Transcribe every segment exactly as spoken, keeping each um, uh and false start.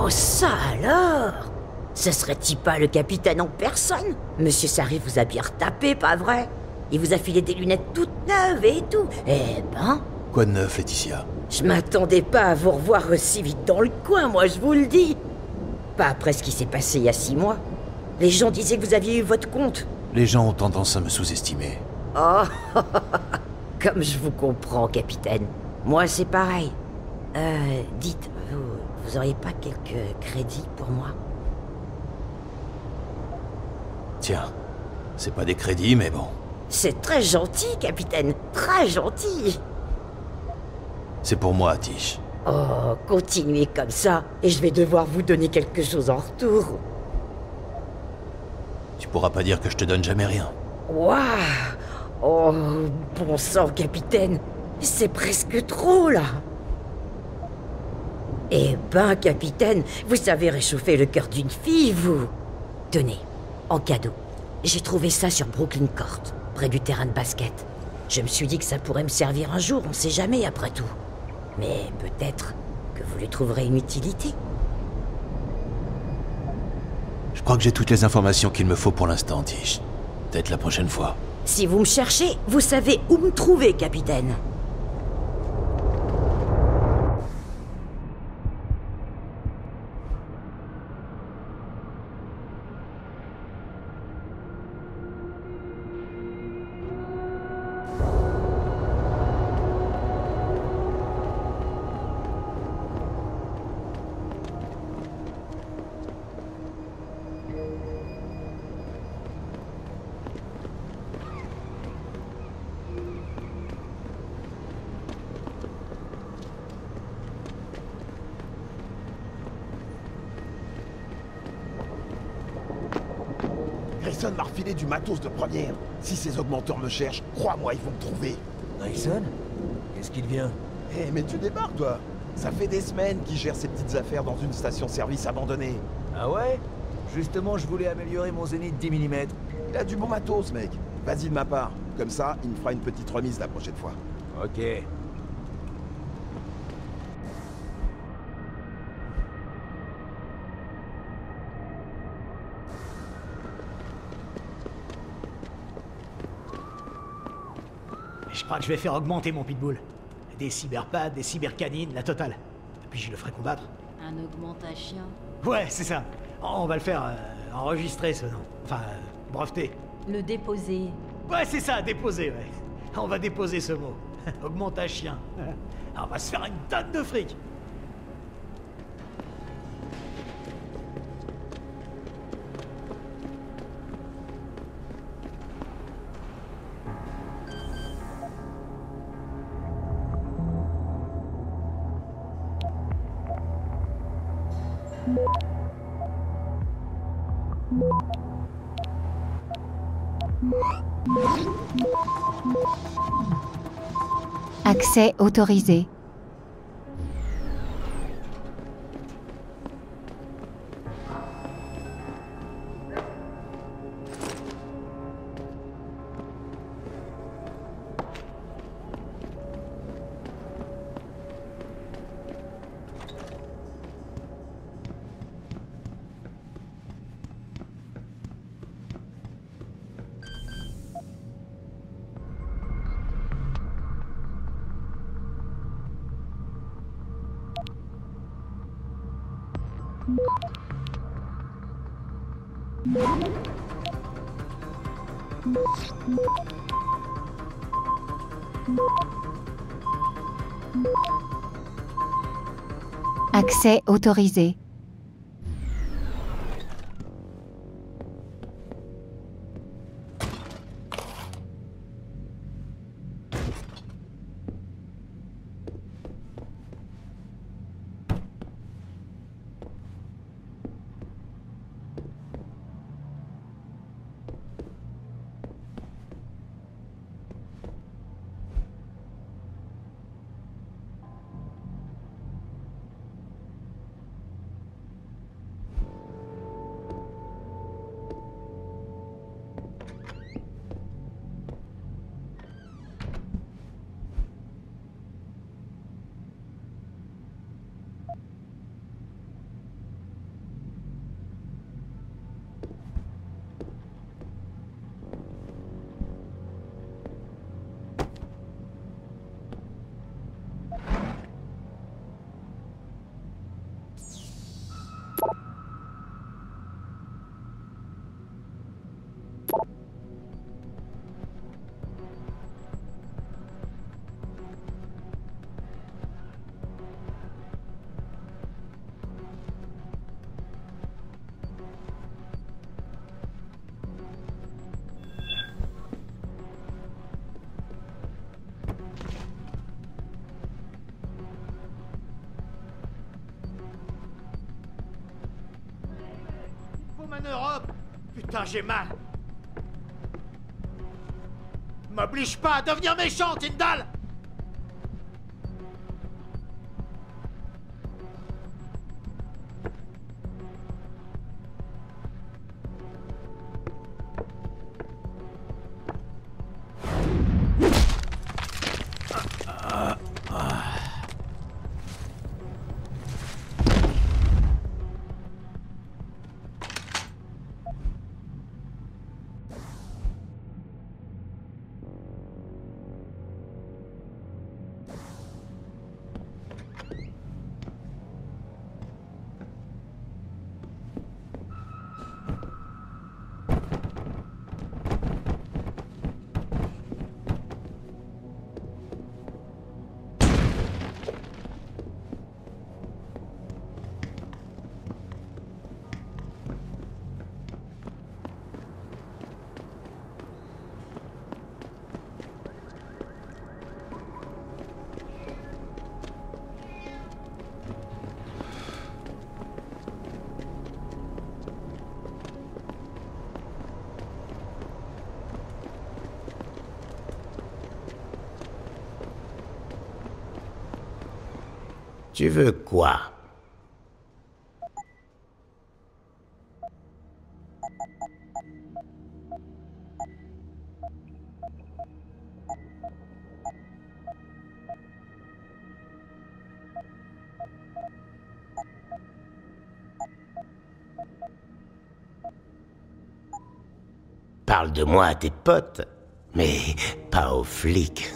ça alors! Ce serait-il pas le capitaine en personne? Monsieur Sarri vous a bien retapé, pas vrai? Il vous a filé des lunettes toutes neuves et tout. Eh ben... Quoi de neuf, Laetitia? Je m'attendais pas à vous revoir aussi vite dans le coin, moi je vous le dis. Pas après ce qui s'est passé il y a six mois. Les gens disaient que vous aviez eu votre compte. Les gens ont tendance à me sous-estimer. Oh, comme je vous comprends, capitaine. Moi, c'est pareil. Euh, dites, vous, vous auriez pas quelques crédits pour moi? Tiens, c'est pas des crédits, mais bon. C'est très gentil, capitaine. Très gentil. C'est pour moi, Tish. Oh, continuez comme ça, et je vais devoir vous donner quelque chose en retour. Tu pourras pas dire que je te donne jamais rien. Waouh! Oh, bon sang, capitaine. C'est presque trop, là. Eh ben, capitaine, vous savez réchauffer le cœur d'une fille, vous. Tenez, en cadeau. J'ai trouvé ça sur Brooklyn Court, près du terrain de basket. Je me suis dit que ça pourrait me servir un jour, on sait jamais après tout. Mais peut-être que vous lui trouverez une utilité. Je crois que j'ai toutes les informations qu'il me faut pour l'instant, Tish. Peut-être la prochaine fois. Si vous me cherchez, vous savez où me trouver, capitaine. Grayson m'a refilé du matos de première. Si ces augmenteurs me cherchent, crois-moi, ils vont me trouver. Grayson? Qu'est-ce qu'il vient? Eh, mais tu débarques, toi. Ça fait des semaines qu'il gère ses petites affaires dans une station-service abandonnée. Ah ouais? Justement, je voulais améliorer mon zénith dix millimètres. Il a du bon matos, mec. Vas-y de ma part. Comme ça, il me fera une petite remise la prochaine fois. Ok. Je crois que je vais faire augmenter mon pitbull. Des cyberpads, des cybercanines, la totale. Puis je le ferai combattre. Un augmentachien. Ouais, c'est ça. On va le faire euh, enregistrer ce nom. Enfin, euh, breveter. Le déposer. Ouais, c'est ça, déposer, ouais. On va déposer ce mot. Augmentachien. On va se faire une tonne de fric. Accès autorisé. Accès autorisé. en Europe. Putain, j'ai mal. M'oblige pas à devenir méchant, Tyndall. Tu veux quoi? Parle de moi à tes potes, mais pas aux flics.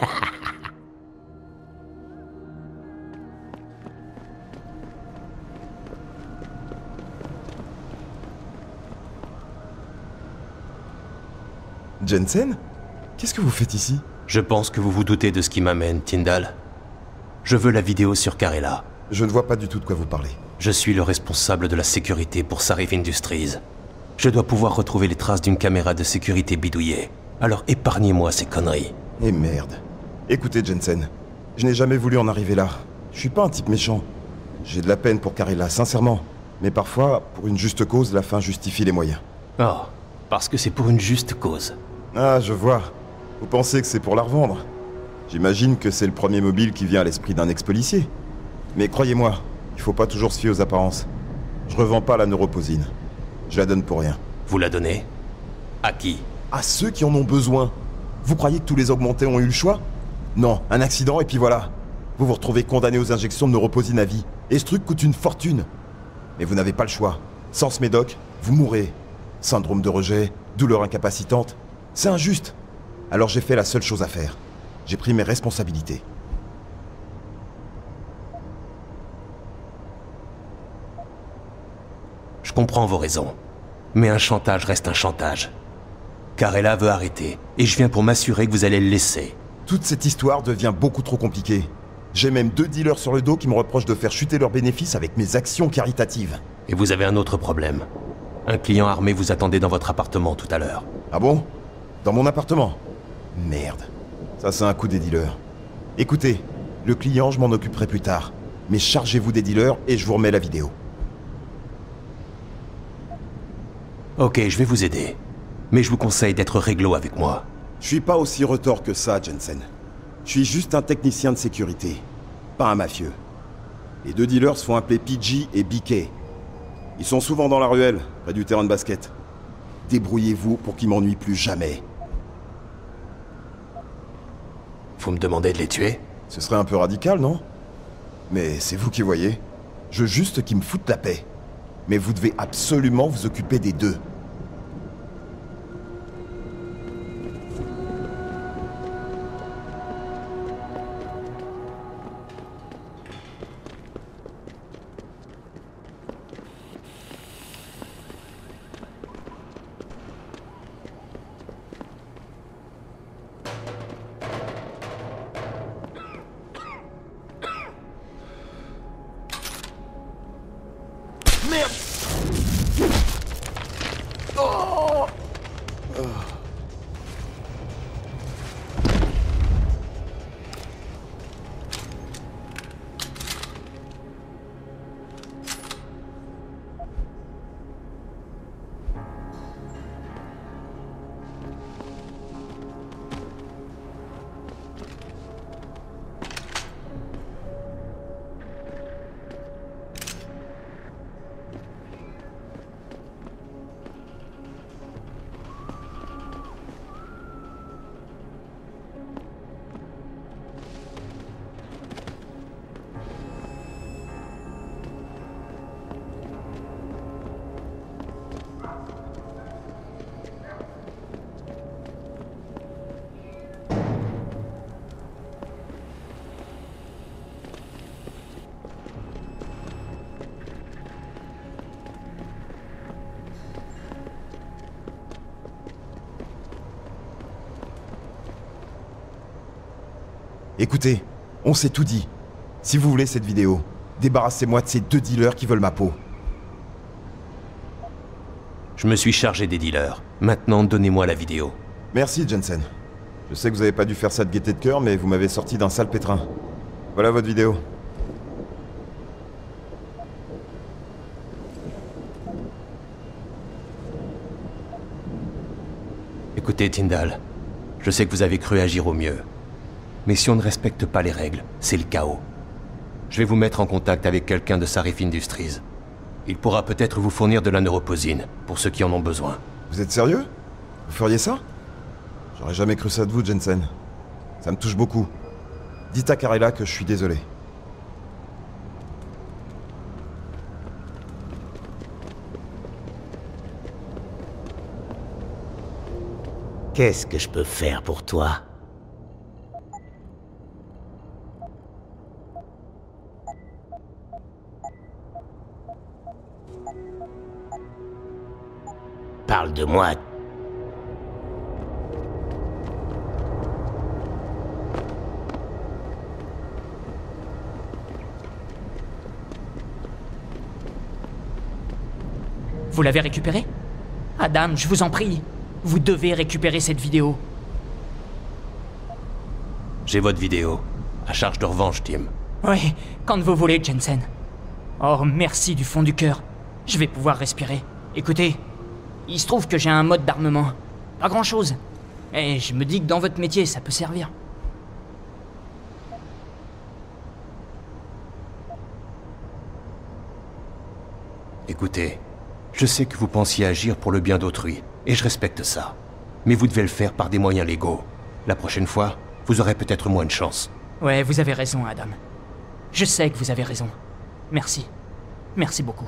Jensen? Qu'est-ce que vous faites ici? Je pense que vous vous doutez de ce qui m'amène, Tyndall. Je veux la vidéo sur Karela. Je ne vois pas du tout de quoi vous parlez. Je suis le responsable de la sécurité pour Sarif Industries. Je dois pouvoir retrouver les traces d'une caméra de sécurité bidouillée. Alors épargnez-moi ces conneries. Eh merde. Écoutez, Jensen, je n'ai jamais voulu en arriver là. Je suis pas un type méchant. J'ai de la peine pour Karela, sincèrement. Mais parfois, pour une juste cause, la fin justifie les moyens. Oh, parce que c'est pour une juste cause. Ah, je vois. Vous pensez que c'est pour la revendre? J'imagine que c'est le premier mobile qui vient à l'esprit d'un ex-policier. Mais croyez-moi, il faut pas toujours se fier aux apparences. Je revends pas la neuroposine. Je la donne pour rien. Vous la donnez? À qui? À ceux qui en ont besoin. Vous croyez que tous les augmentés ont eu le choix? Non, un accident et puis voilà. Vous vous retrouvez condamné aux injections de neuroposine à vie. Et ce truc coûte une fortune. Mais vous n'avez pas le choix. Sans ce médoc, vous mourrez. Syndrome de rejet, douleur incapacitante. C'est injuste. Alors j'ai fait la seule chose à faire. J'ai pris mes responsabilités. Je comprends vos raisons. Mais un chantage reste un chantage. Karela veut arrêter, et je viens pour m'assurer que vous allez le laisser. Toute cette histoire devient beaucoup trop compliquée. J'ai même deux dealers sur le dos qui me reprochent de faire chuter leurs bénéfices avec mes actions caritatives. Et vous avez un autre problème. Un client armé vous attendait dans votre appartement tout à l'heure. Ah bon? Dans mon appartement? Merde. Ça c'est un coup des dealers. Écoutez, le client je m'en occuperai plus tard. Mais chargez-vous des dealers et je vous remets la vidéo. Ok, je vais vous aider. Mais je vous conseille d'être réglo avec moi. Je suis pas aussi retors que ça, Jensen. Je suis juste un technicien de sécurité, pas un mafieux. Les deux dealers se font appeler P G et B K. Ils sont souvent dans la ruelle, près du terrain de basket. Débrouillez-vous pour qu'ils m'ennuient plus jamais. Vous me demandez de les tuer? Ce serait un peu radical, non? Mais c'est vous qui voyez. Je veux juste qu'ils me foutent la paix. Mais vous devez absolument vous occuper des deux. Merde! Oh! Oh. Écoutez, on s'est tout dit. Si vous voulez cette vidéo, débarrassez-moi de ces deux dealers qui veulent ma peau. Je me suis chargé des dealers. Maintenant, donnez-moi la vidéo. Merci, Jensen. Je sais que vous avez pas dû faire ça de gaieté de cœur, mais vous m'avez sorti d'un sale pétrin. Voilà votre vidéo. Écoutez, Tyndall, je sais que vous avez cru agir au mieux. Mais si on ne respecte pas les règles, c'est le chaos. Je vais vous mettre en contact avec quelqu'un de Sarif Industries. Il pourra peut-être vous fournir de la neuroposine, pour ceux qui en ont besoin. Vous êtes sérieux? Vous feriez ça? J'aurais jamais cru ça de vous, Jensen. Ça me touche beaucoup. Dites à Karela que je suis désolé. Qu'est-ce que je peux faire pour toi? Parle de moi. Vous l'avez récupéré? Adam, je vous en prie. Vous devez récupérer cette vidéo. J'ai votre vidéo. À charge de revanche, Tim. Oui, quand vous voulez, Jensen. Oh, merci du fond du cœur. Je vais pouvoir respirer. Écoutez, il se trouve que j'ai un mode d'armement. Pas grand-chose. Et je me dis que dans votre métier, ça peut servir. Écoutez, je sais que vous pensiez agir pour le bien d'autrui, et je respecte ça. Mais vous devez le faire par des moyens légaux. La prochaine fois, vous aurez peut-être moins de chance. Ouais, vous avez raison, Adam. Je sais que vous avez raison. Merci. Merci beaucoup.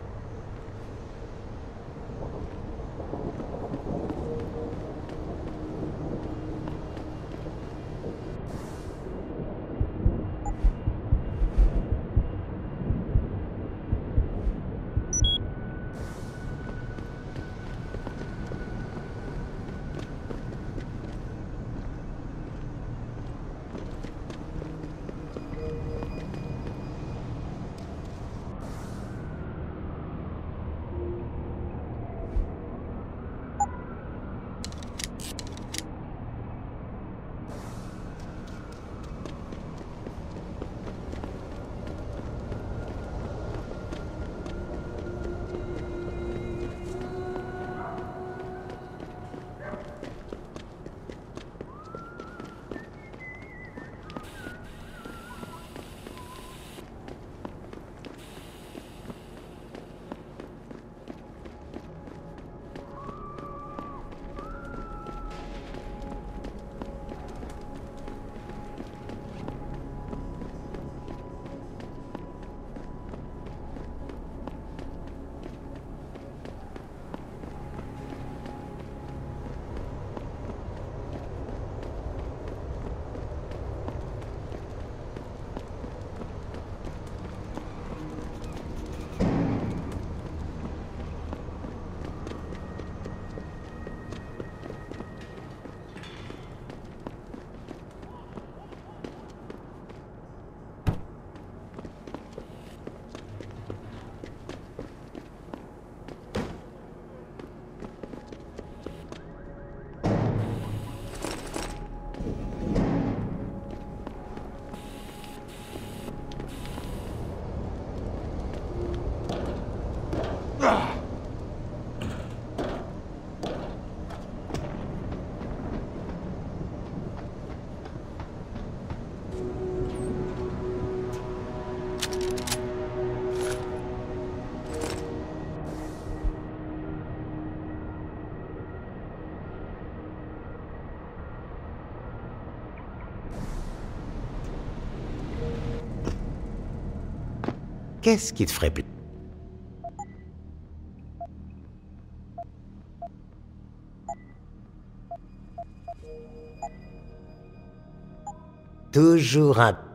Qu'est-ce qui te ferait plaisir? Toujours un